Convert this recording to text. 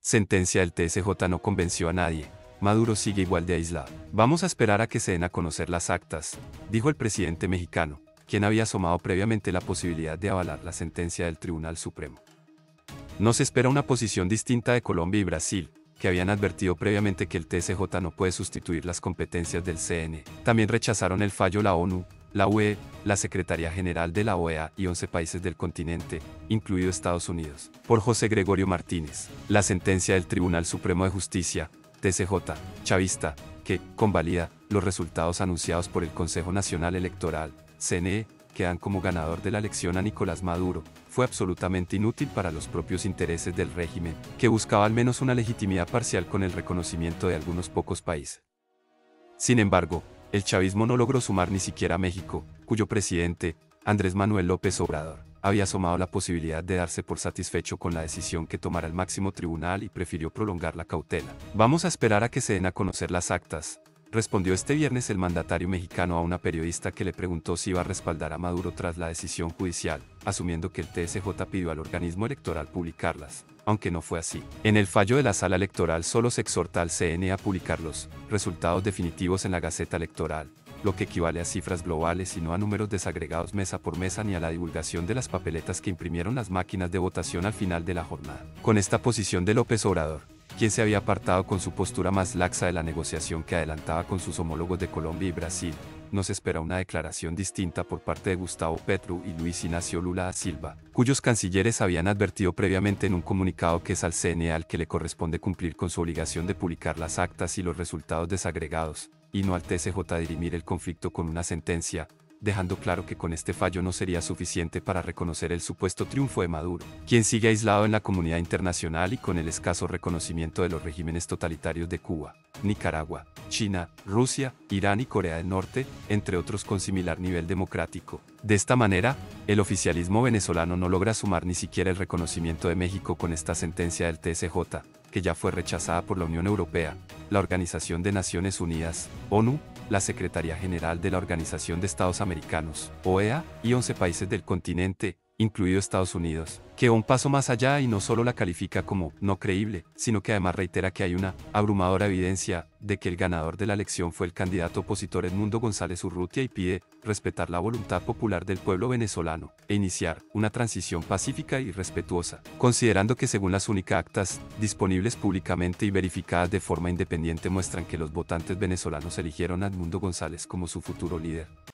Sentencia del TSJ no convenció a nadie. Maduro sigue igual de aislado. Vamos a esperar a que se den a conocer las actas, dijo el presidente mexicano, quien había asomado previamente la posibilidad de avalar la sentencia del Tribunal Supremo. No se espera una posición distinta de Colombia y Brasil, que habían advertido previamente que el TSJ no puede sustituir las competencias del CNE. También rechazaron el fallo la ONU, la UE, la Secretaría General de la OEA y 11 países del continente, incluido Estados Unidos. Por José Gregorio Martínez, la sentencia del Tribunal Supremo de Justicia, TSJ, chavista, que convalida los resultados anunciados por el Consejo Nacional Electoral, CNE, que dan como ganador de la elección a Nicolás Maduro, fue absolutamente inútil para los propios intereses del régimen, que buscaba al menos una legitimidad parcial con el reconocimiento de algunos pocos países. Sin embargo, el chavismo no logró sumar ni siquiera a México, cuyo presidente, Andrés Manuel López Obrador, había asomado la posibilidad de darse por satisfecho con la decisión que tomara el máximo tribunal y prefirió prolongar la cautela. Vamos a esperar a que se den a conocer las actas, respondió este viernes el mandatario mexicano a una periodista que le preguntó si iba a respaldar a Maduro tras la decisión judicial, asumiendo que el TSJ pidió al organismo electoral publicarlas, aunque no fue así. En el fallo de la Sala Electoral solo se exhorta al CNE a publicar los resultados definitivos en la Gaceta Electoral, lo que equivale a cifras globales y no a números desagregados mesa por mesa ni a la divulgación de las papeletas que imprimieron las máquinas de votación al final de la jornada. Con esta posición de López Obrador, quien se había apartado con su postura más laxa de la negociación que adelantaba con sus homólogos de Colombia y Brasil, no se espera una declaración distinta por parte de Gustavo Petro y Luis Ignacio Lula da Silva, cuyos cancilleres habían advertido previamente en un comunicado que es al CNE al que le corresponde cumplir con su obligación de publicar las actas y los resultados desagregados, y no al TSJ dirimir el conflicto con una sentencia, dejando claro que con este fallo no sería suficiente para reconocer el supuesto triunfo de Maduro, quien sigue aislado en la comunidad internacional y con el escaso reconocimiento de los regímenes totalitarios de Cuba, Nicaragua, China, Rusia, Irán y Corea del Norte, entre otros con similar nivel democrático. De esta manera, el oficialismo venezolano no logra sumar ni siquiera el reconocimiento de México con esta sentencia del TSJ, que ya fue rechazada por la Unión Europea, la Organización de Naciones Unidas, ONU, la Secretaría General de la Organización de Estados Americanos, OEA, y 11 países del continente, incluido Estados Unidos, que va un paso más allá y no solo la califica como no creíble, sino que además reitera que hay una abrumadora evidencia de que el ganador de la elección fue el candidato opositor Edmundo González Urrutia y pide respetar la voluntad popular del pueblo venezolano e iniciar una transición pacífica y respetuosa, considerando que según las únicas actas disponibles públicamente y verificadas de forma independiente muestran que los votantes venezolanos eligieron a Edmundo González como su futuro líder.